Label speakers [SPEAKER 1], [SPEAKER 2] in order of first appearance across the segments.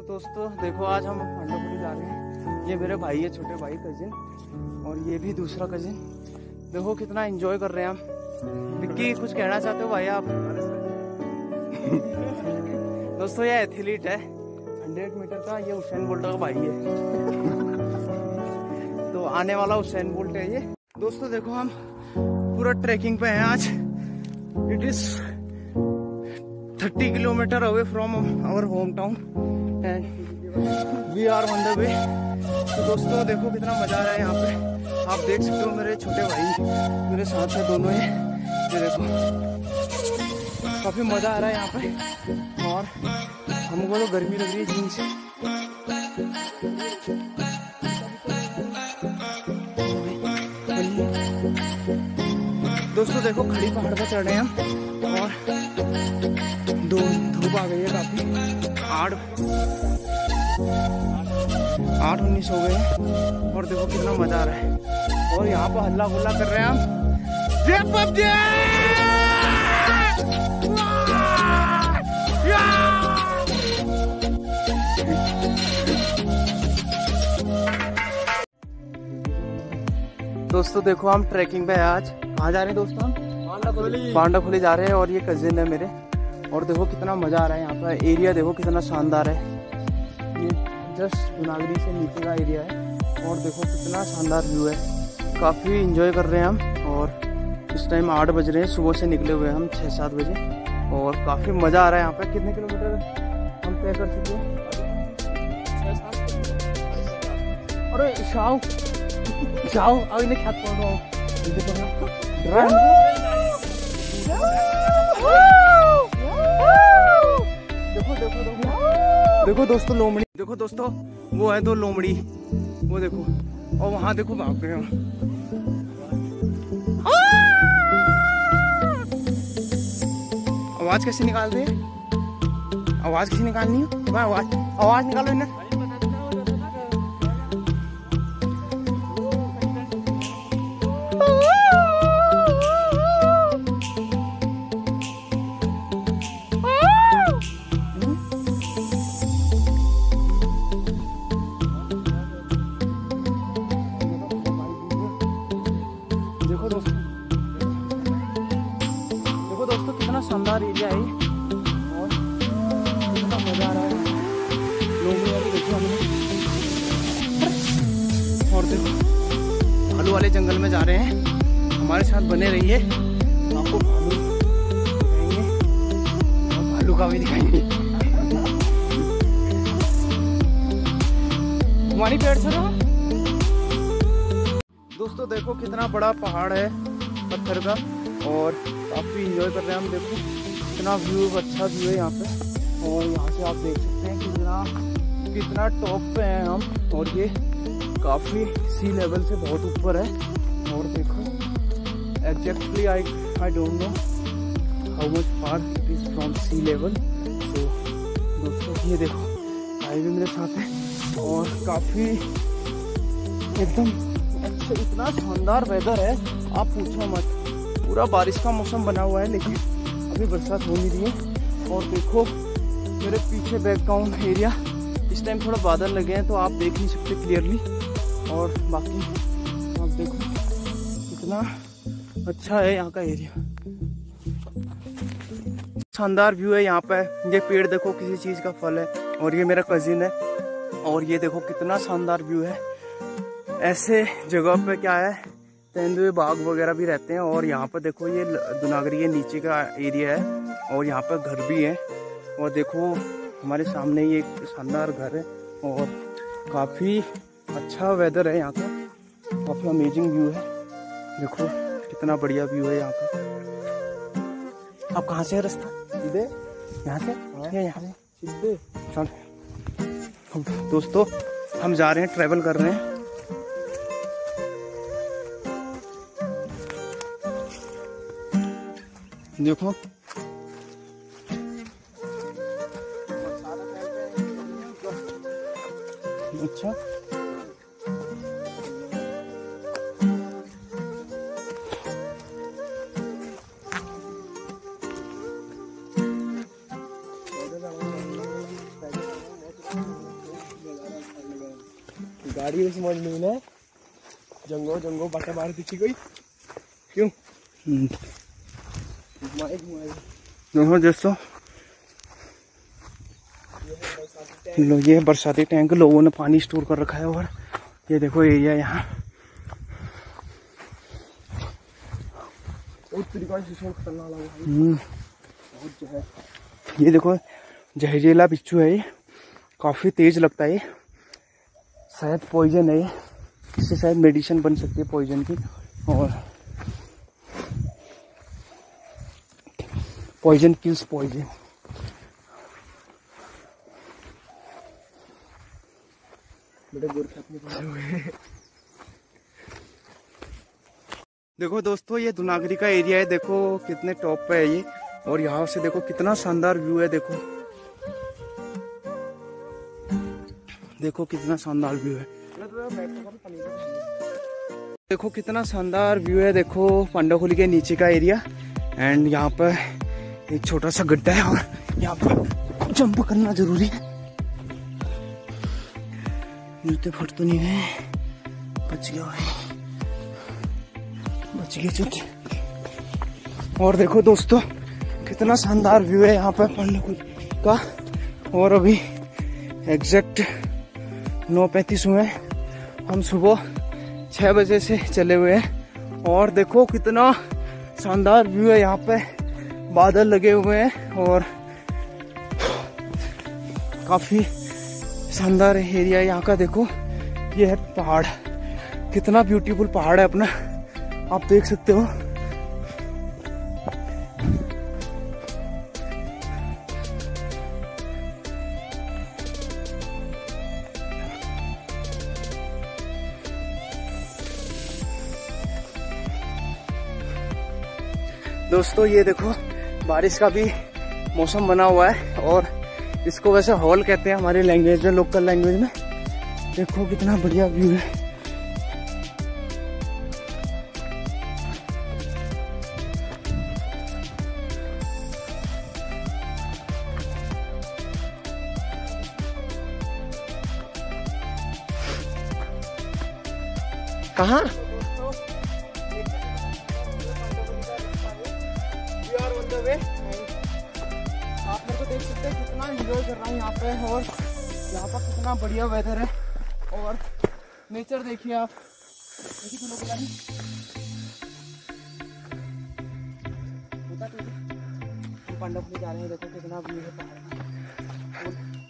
[SPEAKER 1] दोस्तों देखो आज हम पांडापुरी जा रहे हैं। ये मेरे भाई है, छोटे भाई कजिन, और ये भी दूसरा कजिन। देखो कितना एंजॉय कर रहे हैं हम। विक्की कुछ कहना चाहते हो भाई आप? दोस्तों ये एथलीट है 100 मीटर का, ये हुसैन बोल्ट का भाई है। तो आने वाला हुसैन बोल्ट है ये। दोस्तों देखो हम पूरा ट्रैकिंग पे हैं आज। It is 30 kilometre away from our home town and we are on the way. तो दोस्तों देखो कितना मजा आ रहा है यहाँ पे। आप देख सकते हो मेरे छोटे भाई मेरे साथ है दोनों ही। ये देखो काफी मजा आ रहा है यहाँ पे, और हमको तो गर्मी लग रही है जीन से। दोस्तों देखो खड़ी पहाड़ पर चढ़ रहे हैं हम, और धूप आ गई है काफी। 8-19 हो गए हैं, और देखो कितना मजा आ रहा है। और यहाँ पर हल्ला गुल्ला कर रहे हैं हम। दोस्तों देखो हम ट्रैकिंग पे है आज। कहाँ जा रहे हैं दोस्तों? हम पांडाखोली जा रहे हैं, और ये कजिन है मेरे। और देखो कितना मजा आ रहा है यहाँ पर। एरिया देखो कितना शानदार है। ये जस्ट दुनागरी से नीचे का एरिया है, और देखो कितना शानदार व्यू है। काफी इंजॉय कर रहे हैं हम। और इस टाइम 8 बज रहे हैं, सुबह से निकले हुए हैं हम 6-7 बजे, और काफी मजा आ रहा है यहाँ पे। कितने किलोमीटर हम तय कर चुके हैं? अरे शाओ जाओ अब इन्हें ख्यात पड़ रहा हूँ। देखो देखो देखो देखो दोस्तों लोमड़ी देखो दोस्तों, वो है 2 लोमड़ी, वो देखो। और वहां देखो भाग रहे हैं। आवाज कैसे निकालते हैं? आवाज कैसे निकालनी है? आवाज निकालो इन्हें। देखो दोस्तों कितना शानदार एरिया है, और कितना मजा आ रहा है। लोग वाली देखो हमने, और देखो भालू वाले जंगल में जा रहे हैं। हमारे साथ बने रहिए, आपको भालू दिखाएंगे और भालू का भी दिखाएंगे। हमारी पेड़ से रहो। दोस्तों देखो कितना बड़ा पहाड़ है पत्थर का, और काफी इंजॉय कर रहे हैं हम। देखो कितना व्यू, अच्छा व्यू है यहाँ पे। और यहाँ से आप देख सकते हैं कितना टॉप पे हैं हम, और ये काफी सी लेवल से बहुत ऊपर है। और देखो exactly I don't know how much far it is from sea level. तो दोस्तों ये देखो भाई भी मेरे साथ है, और काफी एकदम अच्छा, इतना शानदार वेदर है आप पूछो मत। पूरा बारिश का मौसम बना हुआ है, लेकिन अभी बरसात हो नहीं रही है। और देखो मेरे पीछे बैकग्राउंड एरिया, इस टाइम थोड़ा बादल लगे हैं तो आप देख नहीं सकते क्लियरली। और बाकी आप देखो कितना अच्छा है यहाँ का एरिया। शानदार व्यू है यहाँ पे। ये पेड़ देखो किसी चीज़ का फल है, और ये मेरा कजिन है। और ये देखो कितना शानदार व्यू है। ऐसे जगह पे क्या है, तेंदुए बाघ वगैरह भी रहते हैं। और यहाँ पर देखो ये दुनागरी के नीचे का एरिया है, और यहाँ पर घर भी है। और देखो हमारे सामने ये एक शानदार घर है, और काफ़ी अच्छा वेदर है यहाँ का। काफ़ी अमेजिंग व्यू है। देखो कितना बढ़िया व्यू है यहाँ का। आप कहाँ से है रास्ता? सीधे यहाँ से, यहाँ से सीधे चल। दोस्तों हम जा रहे हैं, ट्रैवल कर रहे हैं। देखो अच्छा
[SPEAKER 2] गाड़ी समझ नहीं ना, जंगो जंगो बाटा मार दिखी कोई क्यों?
[SPEAKER 1] दोस्तों लो, ये बरसाती टैंक लोगों ने पानी स्टोर कर रखा है। और ये देखो एरिया यहाँ ये देखो जहरीला बिच्छू है, ये काफी तेज लगता है, ये शायद पॉइजन है, इससे शायद मेडिसिन बन सकती है पॉइजन की। और पॉइजन किल्स पॉइजन। देखो दोस्तों ये धुनागरी का एरिया है, देखो कितने टॉप पे है ये। और यहाँ से देखो कितना शानदार व्यू है, देखो देखो कितना शानदार व्यू है, देखो कितना शानदार व्यू है। देखो पांडाखोली के नीचे का एरिया एंड यहाँ पर एक छोटा सा गड्ढा है और यहाँ पर जंप करना जरूरी है। जूते फट तो नहीं गए, बच गया भाई, बच गए जूते। और देखो दोस्तों कितना शानदार व्यू है यहाँ पर पांडाखोली का। और अभी एग्जैक्ट 9:35 हुए, हम सुबह 6 बजे से चले हुए हैं। और देखो कितना शानदार व्यू है, यहाँ पे बादल लगे हुए हैं और काफी शानदार एरिया है यहाँ का। देखो ये है पहाड़, कितना ब्यूटीफुल पहाड़ है अपना, आप देख सकते हो। दोस्तों ये देखो बारिश का भी मौसम बना हुआ है और इसको वैसे हॉल कहते हैं हमारी लैंग्वेज में, लोकल लैंग्वेज में। देखो कितना बढ़िया व्यू है।
[SPEAKER 2] कहाँ?
[SPEAKER 1] आप मेरे को देख सकते हैं कितना एंजॉय कर रहा हूँ यहाँ पे। और यहाँ पर कितना बढ़िया वेदर है और नेचर देखिए आप। देखिए तो लोग हम पांडाखोली जा रहे हैं, देखो कितना व्यू है पहाड़ का।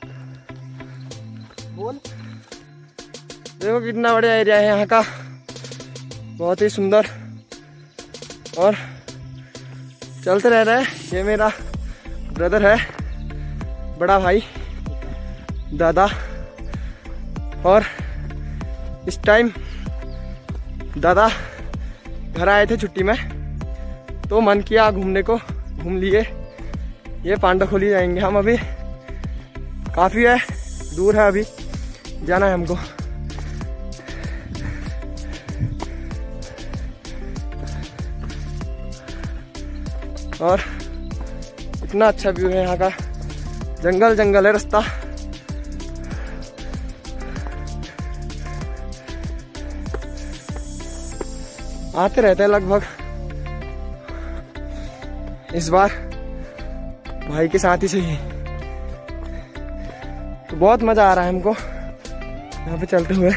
[SPEAKER 1] बोल
[SPEAKER 2] देखो कितना बढ़िया एरिया है यहाँ का, बहुत ही सुंदर। और चलते रह रहे हैं। ये मेरा ब्रदर है, बड़ा भाई, दादा। और इस टाइम दादा घर आए थे छुट्टी में, तो मन किया घूमने को, घूम लिए। ये पांडाखोली जाएंगे हम अभी, काफ़ी है, दूर है, अभी जाना है हमको। और इतना अच्छा व्यू है यहाँ का, जंगल जंगल है रास्ता। आते रहते हैं लगभग। इस बार भाई के साथ ही सही, तो बहुत मजा आ रहा है हमको यहाँ पे चलते हुए।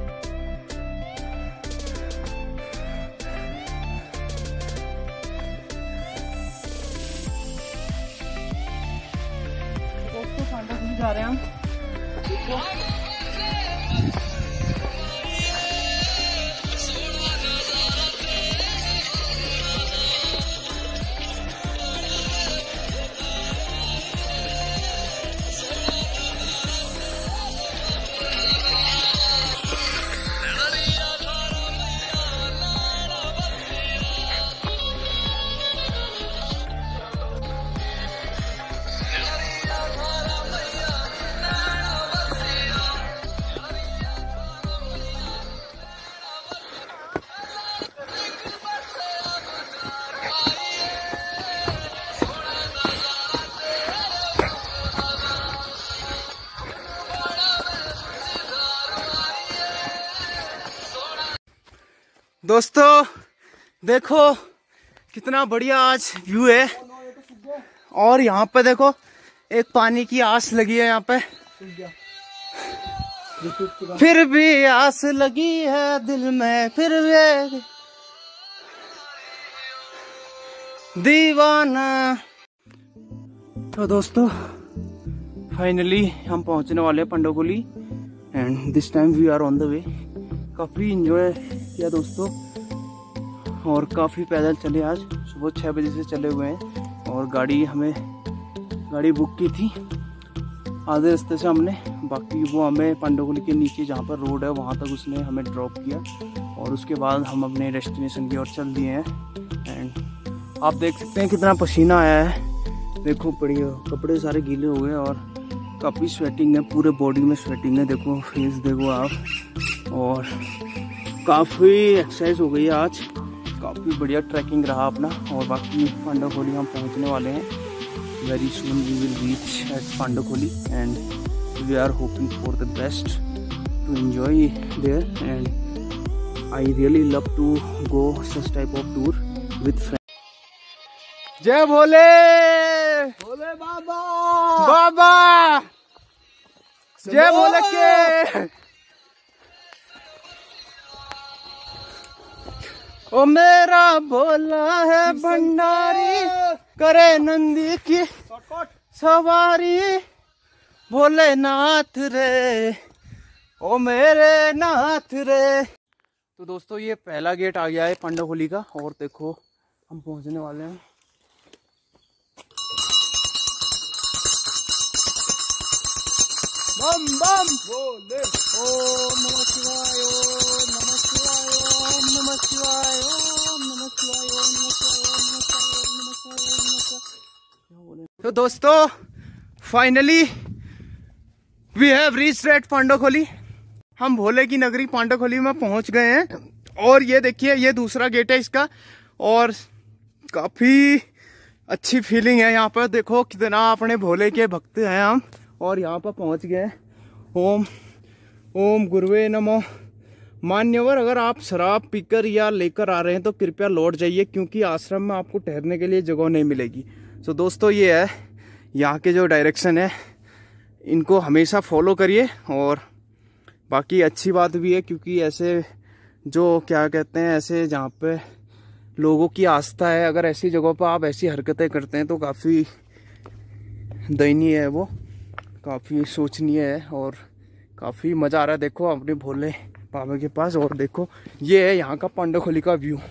[SPEAKER 1] जा रहे हैं हम। दोस्तों देखो कितना बढ़िया आज व्यू है। और यहाँ पे देखो एक पानी की आस लगी है यहाँ पे, फिर भी आस लगी है दिल में, फिर भी दीवाना। तो दोस्तों फाइनली हम पहुंचने वाले हैं Pandokuli and this time we are on the way. काफ़ी इंजॉय किया दोस्तों और काफ़ी पैदल चले। आज सुबह 6 बजे से चले हुए हैं और गाड़ी बुक की थी आधे रास्ते से हमने, बाकी वो हमें पंडोकुली के नीचे जहाँ पर रोड है वहाँ तक उसने हमें ड्रॉप किया और उसके बाद हम अपने डेस्टिनेशन की ओर चल दिए हैं। एंड आप देख सकते हैं कितना पसीना आया है, देखो बढ़िया कपड़े सारे गीले हो गए और काफ़ी स्वेटिंग है, पूरे बॉडी में स्वेटिंग है, देखो फेस देखो आप। और काफ़ी एक्सरसाइज हो गई है आज, काफ़ी बढ़िया ट्रैकिंग रहा अपना। और बाकी पंडोकुली हम पहुंचने वाले हैं, very soon we will reach at Pandokuli and we are hoping for the best to enjoy there and I really love to go such type of tour with friends. जय भोले
[SPEAKER 2] भोले बाबा
[SPEAKER 1] बाबा, जय भोले के। ओ मेरा भोला है भंडारी, करे नंदी की सवारी, भोलेनाथ रे ओ मेरे नाथ रे। तो दोस्तों ये पहला गेट आ गया है पंडोकुली का और देखो हम पहुंचने वाले हैं। बम बम भोले, ओम नमः शिवाय, ओम नमः शिवाय, ओम नमः शिवाय, ओम नमः शिवाय, ओम नमः शिवाय, ओम नमः शिवाय, ओम नमः शिवाय, ओम नमः शिवाय। तो दोस्तों finally we have reached at Pandokuli. हम भोले की नगरी पंडोकुली में पहुंच गए हैं और ये देखिए ये दूसरा गेट है इसका और काफी अच्छी फीलिंग है यहाँ पर। देखो कितना अपने भोले के भक्त हैं हम और यहाँ पर पहुँच गए। ओम ओम गुरुवे नमो। मान्यवर, अगर आप शराब पीकर या लेकर आ रहे हैं तो कृपया लौट जाइए क्योंकि आश्रम में आपको ठहरने के लिए जगह नहीं मिलेगी। सो दोस्तों ये है यहाँ के जो डायरेक्शन है, इनको हमेशा फॉलो करिए। और बाकी अच्छी बात भी है क्योंकि ऐसे जो क्या कहते हैं ऐसे जहाँ पे लोगों की आस्था है, अगर ऐसी जगहों पर आप ऐसी हरकतें करते हैं तो काफ़ी दयनीय है, वो काफ़ी सोचनीय है और काफ़ी मज़ा आ रहा है। देखो अपने भोले बाबा के पास और देखो ये है यहाँ का पंडोकुली का व्यू।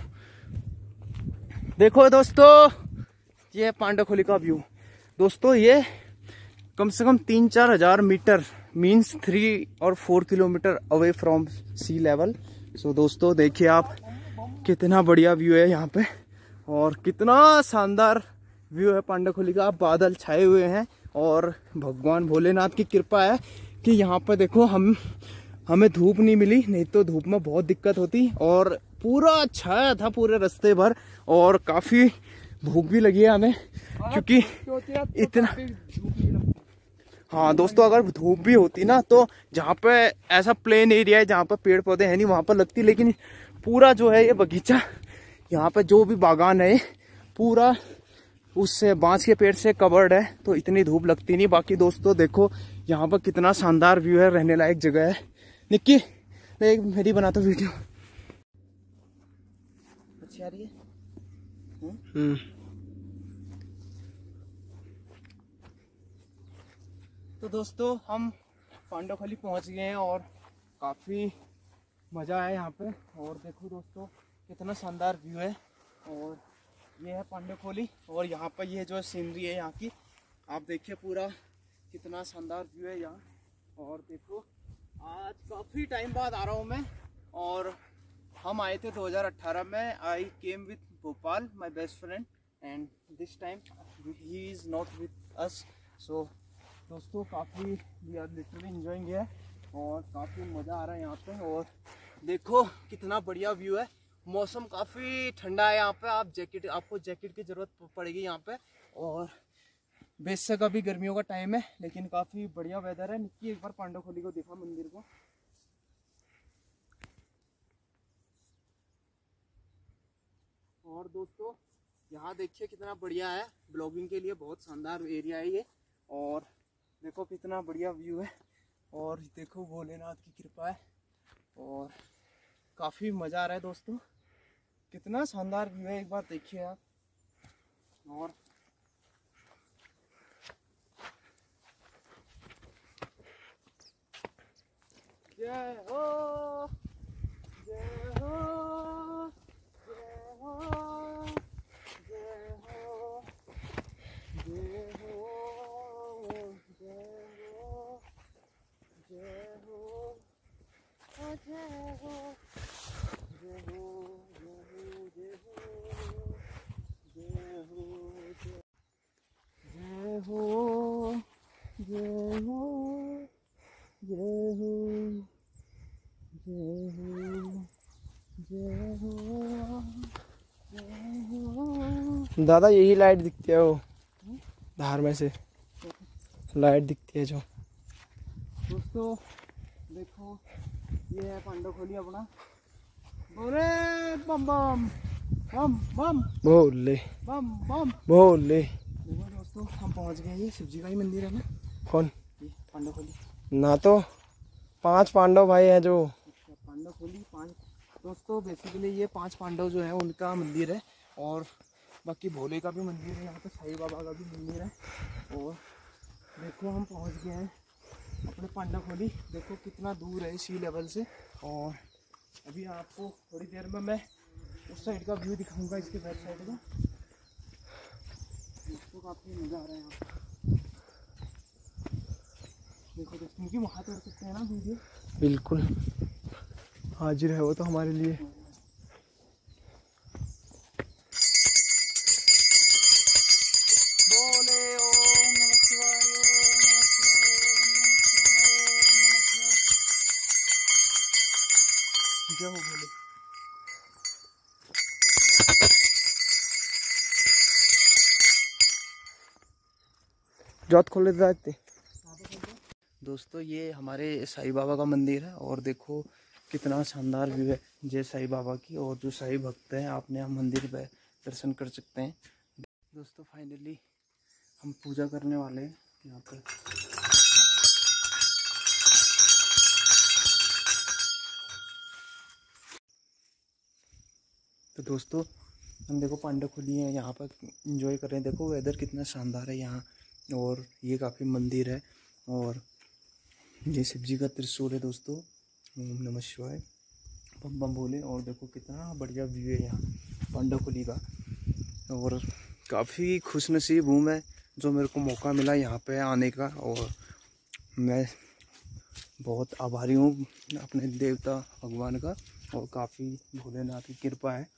[SPEAKER 1] देखो दोस्तों ये है पंडोकुली का व्यू। दोस्तों ये कम से कम 3-4 हज़ार मीटर मीन्स 3 और 4 kilometre away from sea level. So दोस्तों देखिए आप कितना बढ़िया व्यू है यहाँ पे और कितना शानदार व्यू है पंडोकुली का। बादल छाए हुए हैं और भगवान भोलेनाथ की कृपा है कि यहाँ पर देखो हमें धूप नहीं मिली, नहीं तो धूप में बहुत दिक्कत होती। और पूरा छाया था पूरे रास्ते भर और काफ़ी भूख भी लगी है हमें क्योंकि इतना। हाँ दोस्तों अगर धूप भी होती ना तो जहाँ पे ऐसा प्लेन एरिया है जहाँ पे पेड़ पौधे हैं नहीं वहाँ पर लगती, लेकिन पूरा जो है ये बगीचा यहाँ पे जो भी बागान है पूरा उससे बांस के पेड़ से कवर्ड है तो इतनी धूप लगती नहीं। बाकी दोस्तों देखो यहाँ पर कितना शानदार व्यू है, रहने लायक जगह है। निक्की देख मेरी बनाता वीडियो अच्छी आ रही है। तो दोस्तों हम पंडोकुली पहुंच गए हैं और काफ़ी मज़ा आया यहाँ पे। और देखो दोस्तों कितना शानदार व्यू है और ये है पंडोकुली और यहाँ पर ये जो सीनरी है यहाँ की आप देखिए पूरा कितना शानदार व्यू है यहाँ। और देखो आज काफ़ी टाइम बाद आ रहा हूँ मैं और हम आए थे 2018 में। I came with Bhopal my best friend and this time he is not with us. So दोस्तों काफ़ी वी आर लिटरली एंजॉयिंग है और काफ़ी मज़ा आ रहा है यहाँ पे। और देखो कितना बढ़िया व्यू है, मौसम काफ़ी ठंडा है यहाँ पे। आपको जैकेट की ज़रूरत पड़ेगी यहाँ पे और बेशक अभी गर्मियों का टाइम है लेकिन काफ़ी बढ़िया वेदर है। निक्की एक बार पंडोकुली को देखा मंदिर को। और दोस्तों यहाँ देखिए कितना बढ़िया है, ब्लॉगिंग के लिए बहुत शानदार एरिया है ये। और देखो कितना बढ़िया व्यू है, और देखो भोलेनाथ की कृपा है, और काफ़ी मज़ा आ रहा है दोस्तों। कितना शानदार व्यू है, एक बार देखिए आप। और जय हो, जय हो, जय हो, जय हो, जय हो, जय हो, जय हो, जय हो, जय हो, जय हो, जय हो, जय हो, जय हो, जय हो, जय हो।
[SPEAKER 2] दादा यही लाइट दिखती है, वो धार में से लाइट दिखती है जो।
[SPEAKER 1] दोस्तों देखो ये है पांडवखोली अपना। बोले बम बम बम बम
[SPEAKER 2] भोले
[SPEAKER 1] बम बम।
[SPEAKER 2] भोले।
[SPEAKER 1] देखो दोस्तों हम पहुंच गए, ये शिव जी का ही मंदिर है ना,
[SPEAKER 2] कौन?
[SPEAKER 1] ये पांडवखोली।
[SPEAKER 2] ना तो 5 पांडव भाई हैं जो।
[SPEAKER 1] अच्छा, पांडवखोली 5। दोस्तों बेसिकली ये 5 पांडव जो है उनका मंदिर है, और बाकी भोले का भी मंदिर है, यहाँ पे साईं बाबा का भी मंदिर है। और देखो हम पहुंच गए हैं अपने पांडवखोली। देखो कितना दूर है सी लेवल से, और अभी आपको थोड़ी देर में मैं उस साइड का व्यू दिखाऊंगा, इसके बैक साइड का। दोस्तों काफ़ी मज़ा आ रहा है यहाँ पे। देखो दोस्तों क्योंकि वहाँ तोड़ सकते हैं ना वीडियो।
[SPEAKER 2] बिल्कुल हाजिर है वो तो हमारे लिए।
[SPEAKER 1] बोले ओम नमः शिवाय, ओम नमः शिवाय, ओम नमः शिवाय, ओम नमः शिवाय। जय हो भोले।
[SPEAKER 2] जोत खोले जाते।
[SPEAKER 1] दोस्तों ये हमारे साईं बाबा का मंदिर है, और देखो कितना शानदार व्यू है जय साईं बाबा की। और जो साईं भक्त हैं आपने यहाँ मंदिर पे दर्शन कर सकते हैं। दोस्तों फाइनली हम पूजा करने वाले हैं यहाँ पर। तो दोस्तों हम देखो पांडवखोली है, यहाँ पर एंजॉय कर रहे हैं। देखो वेदर कितना शानदार है यहाँ, और ये काफ़ी मंदिर है, और ये शिव जी का त्रिशूल है दोस्तों। ओम नमः शिवाय, बम बम भोले। और देखो कितना बढ़िया व्यू है यहाँ पांडवखोली का, और काफ़ी खुशनसीब हूँ मैं जो मेरे को मौका मिला यहाँ पे आने का, और मैं बहुत आभारी हूँ अपने देवता भगवान का, और काफ़ी भोलेनाथ की कृपा है।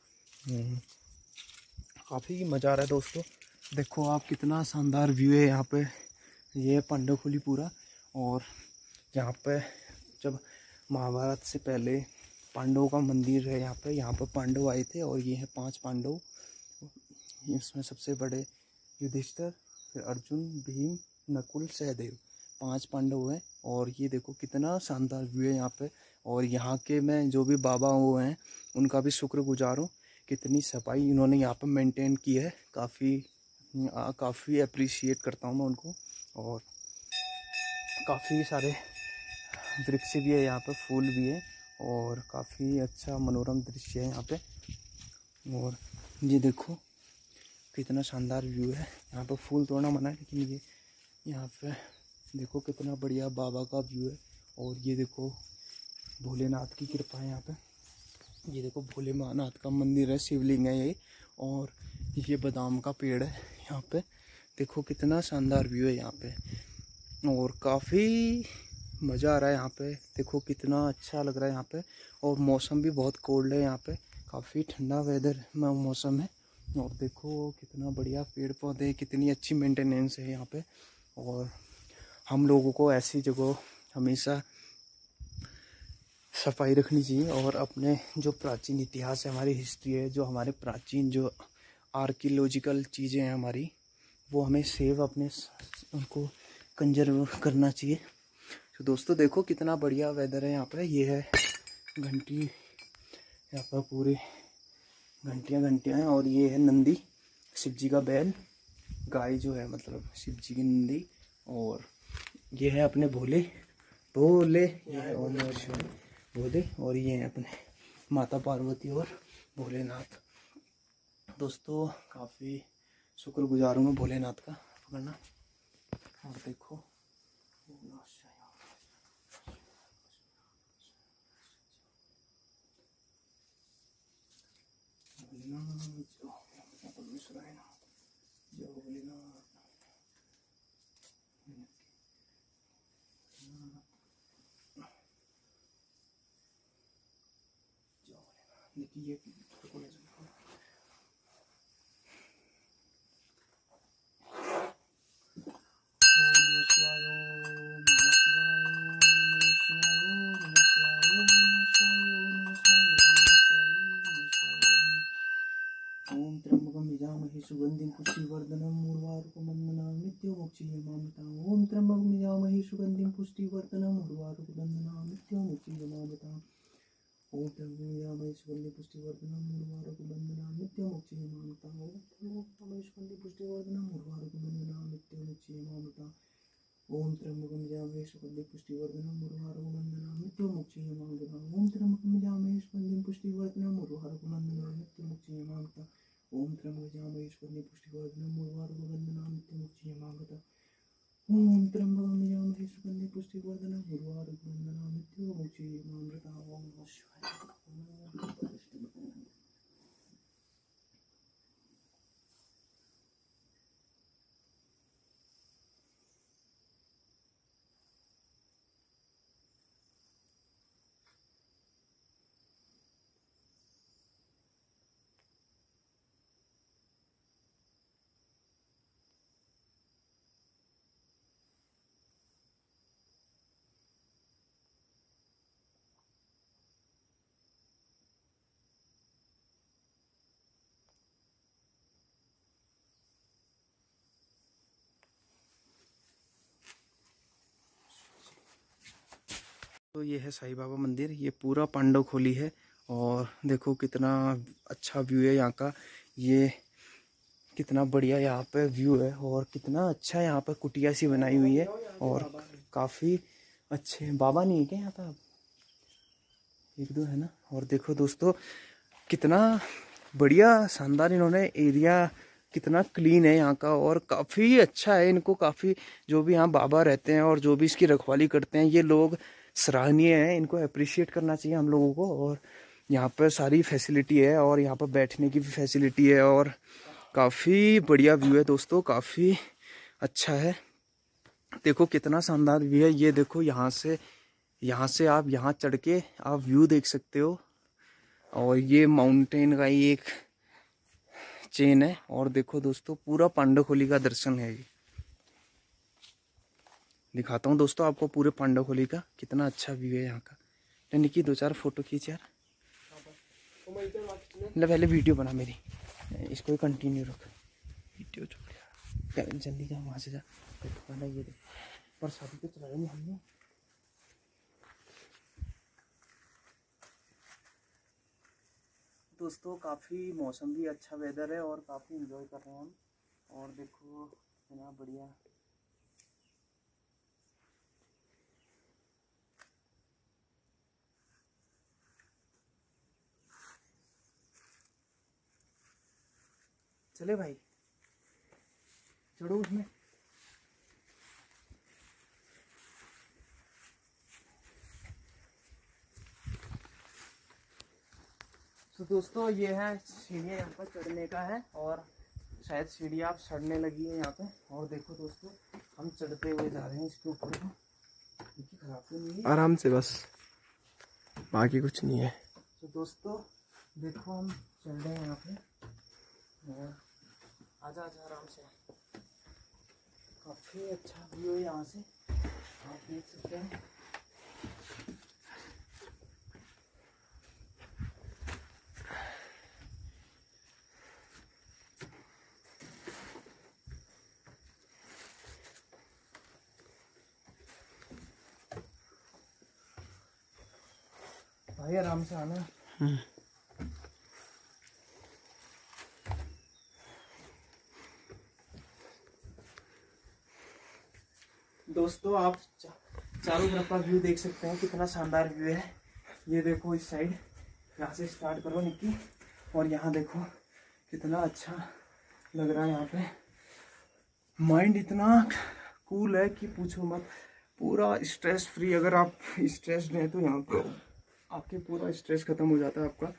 [SPEAKER 1] काफ़ी मज़ा आ रहा है दोस्तों। देखो आप कितना शानदार व्यू है यहाँ पे, ये है पांडवखोली पूरा। और यहाँ पे जब महाभारत से पहले पांडवों का मंदिर है यहाँ पे पांडव आए थे, और ये है 5 पांडव। इसमें सबसे बड़े युधिष्ठिर, फिर अर्जुन, भीम, नकुल, सहदेव, 5 पांडव हैं। और ये देखो कितना शानदार व्यू है यहाँ पे। और यहाँ के मैं जो भी बाबा वो हैं उनका भी शुक्रगुजार हूँ, कितनी सफाई इन्होंने यहाँ पर मेंटेन की है। काफ़ी अप्रिशिएट करता हूँ मैं उनको। और काफ़ी सारे वृक्ष भी है यहाँ पे, फूल भी है, और काफ़ी अच्छा मनोरम दृश्य है यहाँ पे। और ये देखो कितना शानदार व्यू है। यहाँ पे फूल तोड़ना मना है, लेकिन ये यहाँ पे देखो कितना बढ़िया बाबा का व्यू है। और ये देखो भोलेनाथ की कृपा है यहाँ पे। ये देखो भोलेनाथ का मंदिर है, शिवलिंग है ये। और ये बादाम का पेड़ है यहाँ पे। देखो कितना शानदार व्यू है यहाँ पे, और काफ़ी मज़ा आ रहा है यहाँ पे। देखो कितना अच्छा लग रहा है यहाँ पे, और मौसम भी बहुत कोल्ड है यहाँ पे, काफ़ी ठंडा वेदर में मौसम है। और देखो कितना बढ़िया पेड़ पौधे, कितनी अच्छी मेंटेनेंस है यहाँ पे। और हम लोगों को ऐसी जगह हमेशा सफाई रखनी चाहिए, और अपने जो प्राचीन इतिहास है, हमारी हिस्ट्री है, जो हमारे प्राचीन जो आर्कियोलॉजिकल चीज़ें हैं हमारी, वो हमें सेव अपने उनको कंजर्व करना चाहिए। तो दोस्तों देखो कितना बढ़िया वेदर है यहाँ पे। ये है घंटी यहाँ पर पूरे घंटियाँ घंटियाँ हैं। और ये है नंदी, शिव जी का बैल, गाय जो है मतलब शिव जी की नंदी। और ये है अपने भोले भोले, ये है ओम नमः शिवाय भोले। और ये है अपने माता पार्वती और भोलेनाथ। दोस्तों काफ़ी शुक्रगुजार हूँ मैं भोलेनाथ का, पकड़ना। और देखो देखिए ओम त्र्यंबकं यजामहे सुगंधिं पुष्टिवर्धनं उर्वारुकबन्धनान् मृत्युमुक्षीयमामृताम्। ओम त्र्यंबकं यजामहे सुगंधिं पुष्टिवर्धनं उर्वारुकबन्धनान् मृत्युमुक्षीयमामृताम्। ओम त्र्यंबकं यजामहे सुगंधिं पुष्टिवर्धनं उर्वारुकबन्धनान् मृत्युमुक्षीयमामृताम्। ओम त्र्यंबकं यजामहे सुगंधिं पुष्टिवर्धनं उर्वारुकबन्धनान् मृत्युमुक्षीयमामृताम्। ओम त्र्यंबकं यजामहे सुगंधिं पुष्टिवर्धनं उर्वारुकबन्धनान् मृत्युमुक्षीयमामृताम्। ओम त्र्यंबकं यजामहे सुगंधिं पुष्टिवर्धनं उर्वारुकबन्धनान् मृत्युमुक्षीयमामृताम्। ओम त्र्यंबकं यजामहे सुगंधिं पुष्टिवर्धनं उर्वारुकबन्धनान् मृत्युमुक्षीयमामृताम्। ओम त्र्यंबकं यजामहे सुगंधिं पुष्टिवर्धनं उर्वारुकबन्धनान् मृत्युमुक्षीयमामृताम्। ओम नमः शिवाय। तो ये है साईं बाबा मंदिर, ये पूरा पांडव खोली है। और देखो कितना अच्छा व्यू है यहाँ का, ये कितना बढ़िया यहाँ पे व्यू है। और कितना अच्छा यहाँ पे कुटिया सी बनाई हुई है। और काफ़ी अच्छे बाबा नहीं है क्या यहाँ पे, अब एक दो है ना। और देखो दोस्तों कितना बढ़िया शानदार इन्होंने एरिया, कितना क्लीन है यहाँ का। और काफ़ी अच्छा है, इनको काफ़ी जो भी यहाँ बाबा रहते हैं और जो भी इसकी रखवाली करते हैं, ये लोग सराहनीय है, इनको अप्रिशिएट करना चाहिए हम लोगों को। और यहाँ पर सारी फैसिलिटी है, और यहाँ पर बैठने की भी फैसिलिटी है। और काफ़ी बढ़िया व्यू है दोस्तों, काफ़ी अच्छा है। देखो कितना शानदार व्यू है, ये देखो यहाँ से आप यहाँ चढ़ के आप व्यू देख सकते हो। और ये माउंटेन का ही एक चेन है। और देखो दोस्तों पूरा पांडवखोली का दर्शन है, ये दिखाता हूँ दोस्तों आपको पूरे पांडवखोली का, कितना अच्छा व्यू है यहाँ का। निकी 2-4 फोटो खींच यार, ले पहले वीडियो बना मेरी, इसको कंटिन्यू रख वीडियो। जल्दी जा वहाँ से जा, ये देख पर शादी तो चलाया नहीं हमने। दोस्तों काफ़ी मौसम भी अच्छा वेदर है और काफ़ी एंजॉय कर रहे हैं हम। और देखो कितना बढ़िया, चले भाई चढ़ो उसमें। तो दोस्तों ये है सीढ़ियाँ यहाँ पर चढ़ने का है, और शायद सीढ़ियाँ आप चढ़ने लगी है यहाँ पे। और देखो दोस्तों हम चढ़ते हुए जा रहे हैं इसके ऊपर, खराब तो नहीं है,
[SPEAKER 2] आराम से बस, बाकी कुछ नहीं है।
[SPEAKER 1] तो दोस्तों देखो हम चल रहे हैं यहाँ पे, और आजा आराम से। काफ़ी अच्छा व्यू है यहाँ से, आप देख सकते हैं। भाई आराम से आना। दोस्तों आप चारों तरफ का व्यू देख सकते हैं, कितना शानदार व्यू है। ये देखो इस साइड, यहाँ से स्टार्ट करो निक्की, और यहाँ देखो कितना अच्छा लग रहा है। यहाँ पे माइंड इतना कूल है कि पूछो मत, पूरा स्ट्रेस फ्री। अगर आप स्ट्रेस्ड हैं तो यहाँ पे आपके पूरा स्ट्रेस खत्म हो जाता है आपका।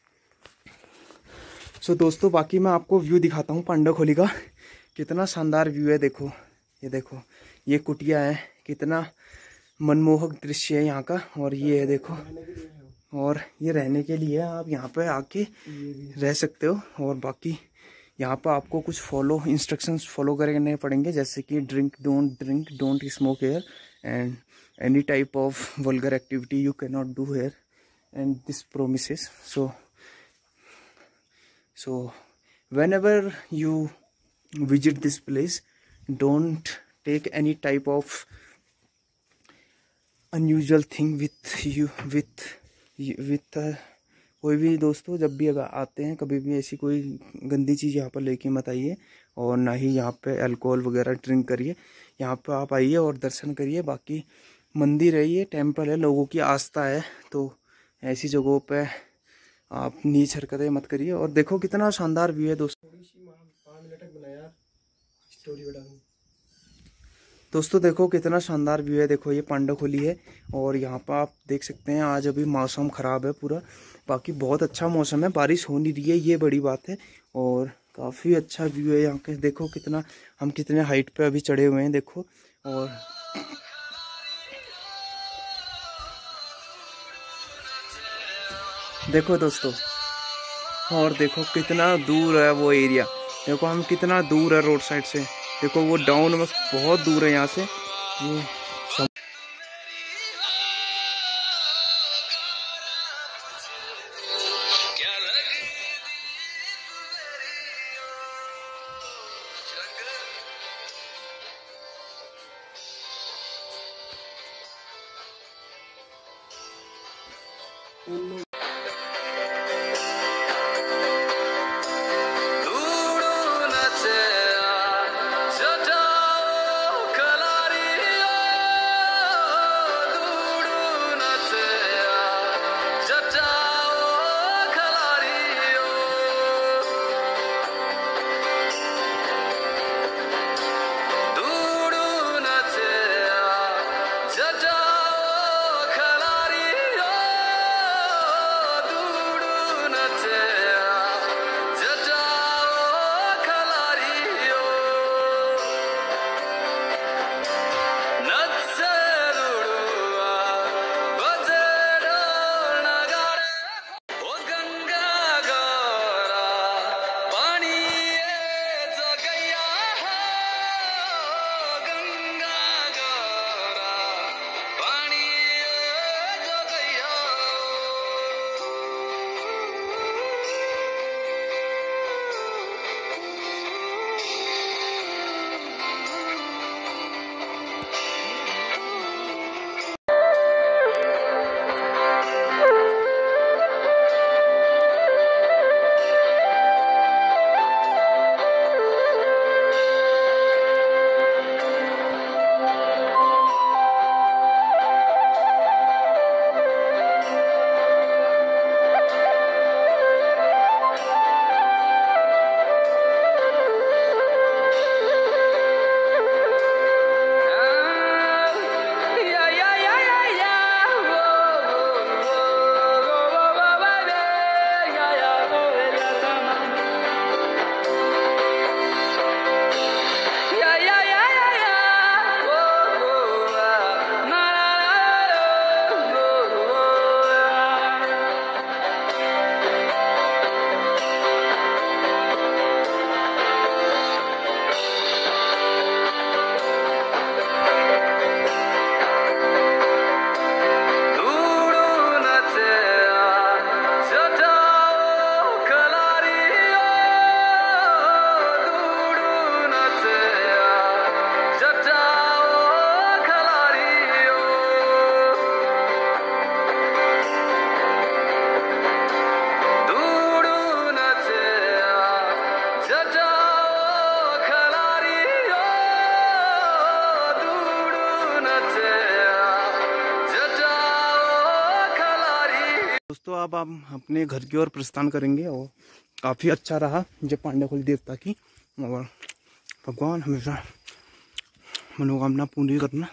[SPEAKER 1] सो दोस्तों बाकी मैं आपको व्यू दिखाता हूँ पांडाखोली का, कितना शानदार व्यू है। देखो ये देखो, ये कुटिया है, कितना मनमोहक दृश्य है यहाँ का। और ये है देखो, और ये रहने के लिए आप यहाँ पे आके रह सकते हो। और बाकी यहाँ पर आपको कुछ इंस्ट्रक्शंस फॉलो करने पड़ेंगे, जैसे कि drink, don't smoke here, and any type of vulgar activity you can not do here, and this promises. So whenever you visit this place, don't take any type of unusual thing with you with कोई भी दोस्तों जब भी अगर आते हैं कभी भी ऐसी कोई गंदी चीज़ यहाँ पर लेके मत आइए, और ना ही यहाँ पे अल्कोहल वगैरह ड्रिंक करिए। यहाँ पे आप आइए और दर्शन करिए। बाकी मंदिर है, ये टेम्पल है, लोगों की आस्था है, तो ऐसी जगहों पे आप नीच हरकतें मत करिए। और देखो कितना शानदार व्यू है दोस्तों। दोस्तों देखो कितना शानदार व्यू है। देखो ये पांडाखोली है, और यहाँ पर आप देख सकते हैं आज अभी मौसम ख़राब है पूरा, बाकी बहुत अच्छा मौसम है, बारिश हो नहीं रही है, ये बड़ी बात है। और काफ़ी अच्छा व्यू है यहाँ के। देखो हम कितने हाइट पे अभी चढ़े हुए हैं देखो। और देखो दोस्तों, और देखो कितना दूर है वो एरिया। देखो हम कितना दूर है रोड साइड से। देखो वो डाउन में बहुत दूर है यहाँ से। ये अब हम अपने घर की ओर प्रस्थान करेंगे और काफ़ी अच्छा रहा जय पांडवखोली देवता की, और भगवान हमेशा मनोकामना पूरी करना।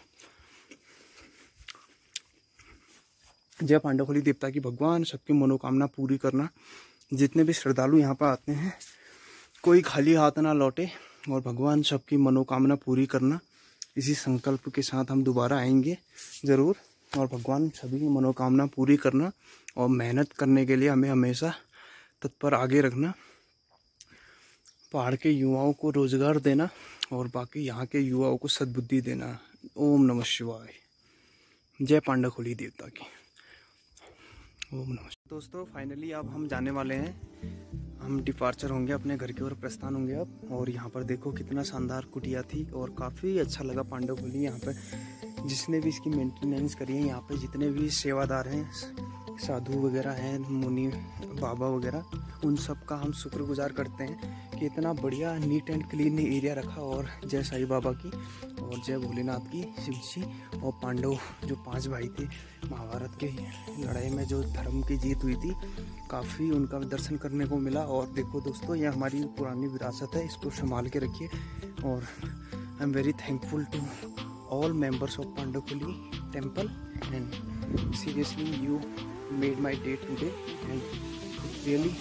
[SPEAKER 1] जय पांडवखोली देवता की, भगवान सबकी मनोकामना पूरी करना। जितने भी श्रद्धालु यहाँ पर आते हैं कोई खाली हाथ ना लौटे, और भगवान सबकी मनोकामना पूरी करना। इसी संकल्प के साथ हम दोबारा आएंगे ज़रूर, और भगवान सभी की मनोकामना पूरी करना। और मेहनत करने के लिए हमें हमेशा तत्पर आगे रखना। पहाड़ के युवाओं को रोजगार देना और बाकी यहाँ के युवाओं को सद्बुद्धि देना। ओम नमः शिवाय। जय पांडवखोली देवता की। ओम नमः। दोस्तों फाइनली अब हम जाने वाले हैं, हम डिपार्चर होंगे, अपने घर की ओर प्रस्थान होंगे अब। और यहाँ पर देखो कितना शानदार कुटिया थी और काफ़ी अच्छा लगा पांडवखोली। यहाँ पर जिसने भी इसकी मेंटेनेंस करी है, यहाँ पे जितने भी सेवादार हैं, साधु वगैरह हैं, मुनि बाबा वगैरह, उन सब का हम शुक्रगुजार करते हैं कि इतना बढ़िया नीट एंड क्लीन एरिया रखा। और जय साईं बाबा की और जय भोलेनाथ की, शिव जी और पांडव जो 5 भाई थे, महाभारत के लड़ाई में जो धर्म की जीत हुई थी, काफ़ी उनका दर्शन करने को मिला। और देखो दोस्तों, ये हमारी पुरानी विरासत है, इसको संभाल के रखिए। और I am very thankful to all members of Pandavkholi temple, and seriously you made my day today, and really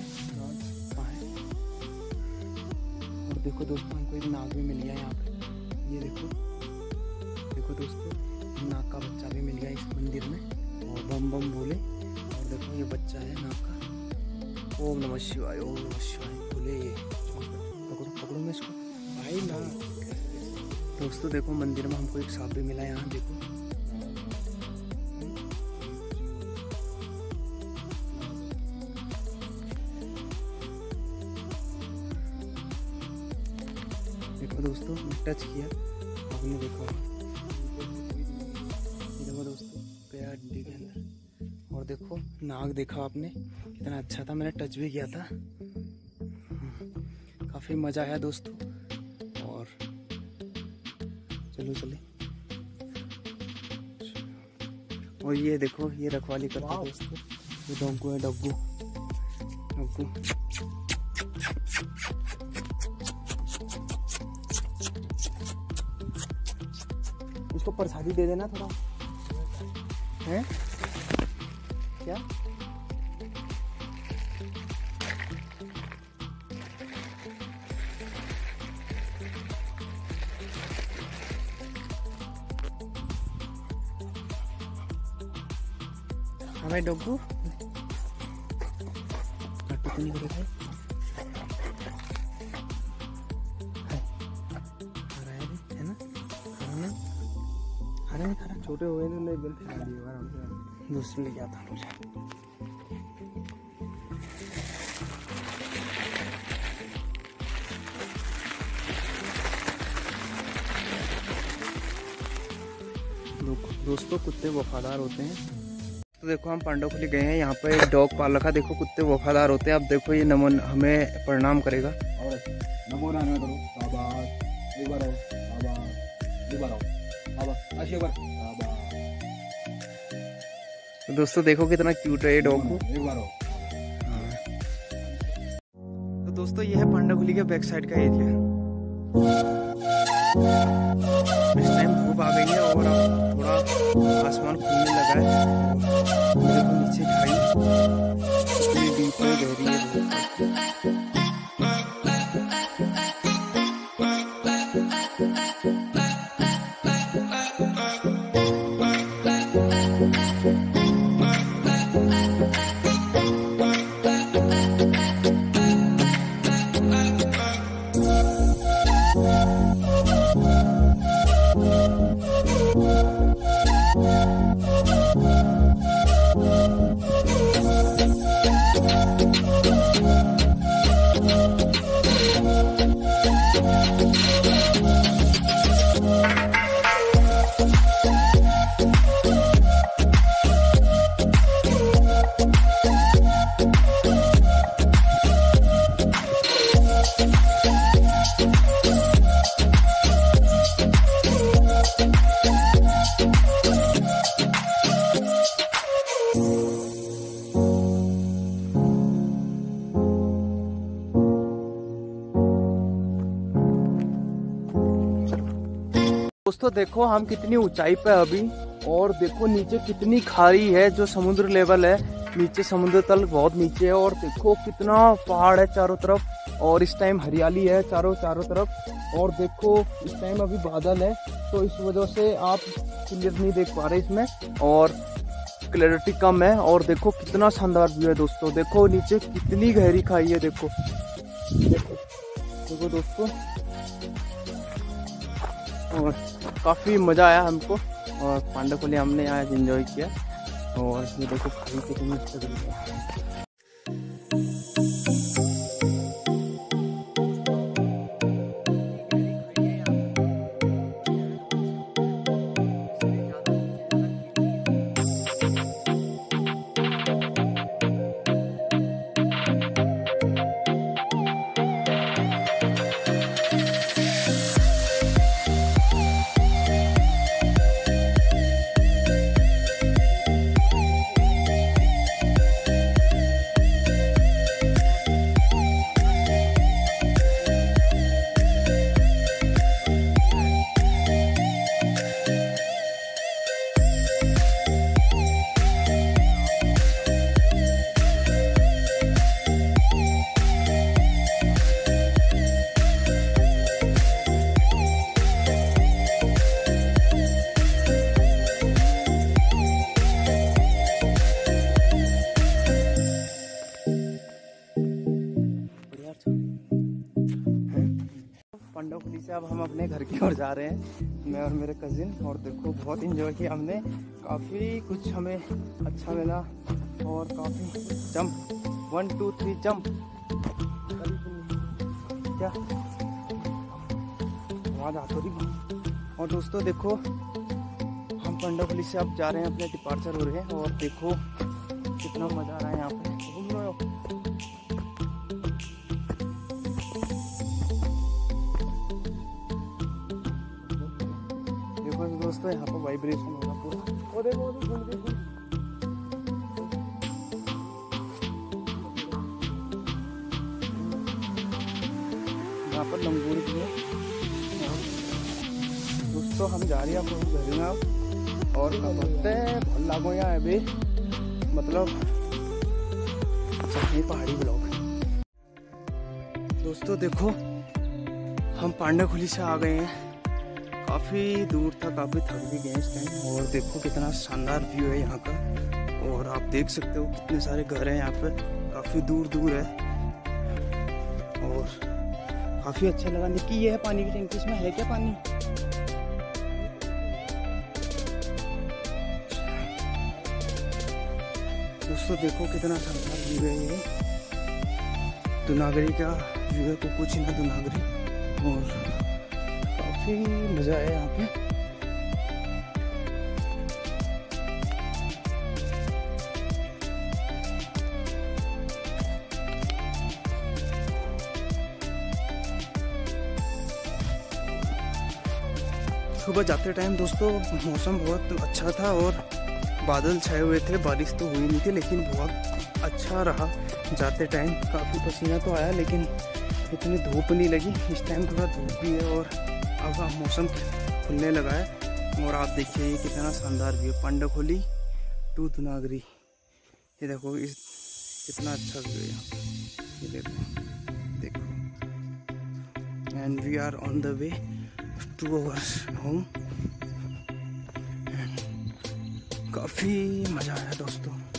[SPEAKER 1] और देखो दोस्तों, हमको एक नाग भी मिल गया यहाँ पे। ये देखो देखो दोस्तों, नाग का बच्चा भी मिल गया इस मंदिर में, और बम बम बोले। और देखो ये बच्चा है नाग का। ओम नमः शिवाय, ओम नमः शिवाय बोले। ये पकड़ो पकड़ो मैं इसको भाई ना। दोस्तों देखो, मंदिर में हमको एक सांप भी मिला है यहाँ, देखो। देखो दोस्तों, टच किया आपने, देखो देखो दोस्तों, पैर हड्डी के अंदर। और देखो नाग देखा आपने, कितना अच्छा था, मैंने टच भी किया था। काफ़ी मज़ा आया दोस्तों। और चलो चले। और ये देखो, ये रखवाली करता है दोस्तों, ये डग्गू है, डग्गू डग्गू। इसको प्रसादी दे देना थोड़ा, है क्या? हमारे डग्गू नहीं करे थे, है ना? खाना नहीं खाना, छोटे हुए तो नहीं गलती खा ली आराम से। दूसरे ले जाता हूँ मुझे। दोस्तों कुत्ते वफादार होते हैं। तो देखो हम पांडवखोली गए हैं, यहाँ पे एक डॉग पाल रखा। देखो कुत्ते वफादार होते हैं। अब देखो ये नमन हमें प्रणाम करेगा। और नमो नाम करो, शाबाश, एक बार आओ, शाबाश, एक बार आओ, शाबाश, एक बार, शाबाश। तो दोस्तों देखो कितना क्यूट है ये डॉग को, एक बार आओ। तो दोस्तों ये है पांडवखोली के बैक साइड का एरिया। इस टाइम धूप आ गई है और अब थोड़ा आसमान खुलने लगा है। देखो नीचे खाई कितनी डीप है, गहरी है। दोस्तों देखो हम कितनी ऊंचाई पे है अभी, और देखो नीचे कितनी खाई है, जो समुद्र लेवल है नीचे, समुद्र तल बहुत नीचे है। और देखो कितना पहाड़ है चारों तरफ, और इस टाइम हरियाली है चारों तरफ। और देखो इस टाइम अभी बादल है, तो इस वजह से आप क्लियर नहीं देख पा रहे इसमें, और क्लैरिटी कम है। और देखो कितना शानदार व्यू है दोस्तों, देखो नीचे कितनी गहरी खाई है, देखो दोस्तों। और काफ़ी मज़ा आया हमको, और पांडवपुली हमने यहाँ एंजॉय किया। और ये देखो खाई कितनी अच्छी लग रही है। पांडवपुली से अब हम अपने घर की ओर जा रहे हैं, मैं और मेरे कजिन। और देखो बहुत इंजॉय किया हमने, काफ़ी कुछ हमें अच्छा मिला, और काफ़ी जंप 1 2 3 जंप क्या आवाज़ आ तो रही। और दोस्तों देखो हम पांडवपुली से अब जा रहे हैं, अपने डिपार्चर हो रहे हैं। और देखो कितना मज़ा आ रहा है यहाँ पे, घूम रहे हो। दोस्तों यहाँ पर वाइब्रेशन होगा पूरा, और देखो यहाँ पर लंगूर भी है। दोस्तों हम जा रहे हैं अपने घर में, और कहते हैं लागो यहाँ अभी मतलब सही पहाड़ी ब्लॉक। दोस्तों देखो हम पांडवपुली से आ गए हैं, काफ़ी दूर था, काफ़ी थक भी गए इस टाइम। और देखो कितना शानदार व्यू है यहाँ का, और आप देख सकते हो कितने सारे घर हैं यहाँ पे, काफ़ी दूर है। और काफ़ी अच्छा लगा। निक्की ये है पानी की टंकी, इसमें है क्या पानी? दोस्तों देखो कितना शानदार व्यू है ये, दुनागरी का व्यू है, कुकुचिना दुनागरी। और मजा है यहाँ पे। सुबह जाते टाइम दोस्तों मौसम बहुत अच्छा था, और बादल छाए हुए थे, बारिश तो हुई नहीं थी, लेकिन बहुत अच्छा रहा जाते टाइम। काफ़ी पसीना तो आया, लेकिन इतनी धूप नहीं लगी। इस टाइम थोड़ा धूप भी है, और अब मौसम खुलने लगा है। और आप देखिए ये कितना शानदार व्यू, पांडवपुली टू दुनागरी। ये देखो इस कितना अच्छा व्यू है यहाँ, ये देखो। And we are on the way to our home. काफ़ी मज़ा आया दोस्तों।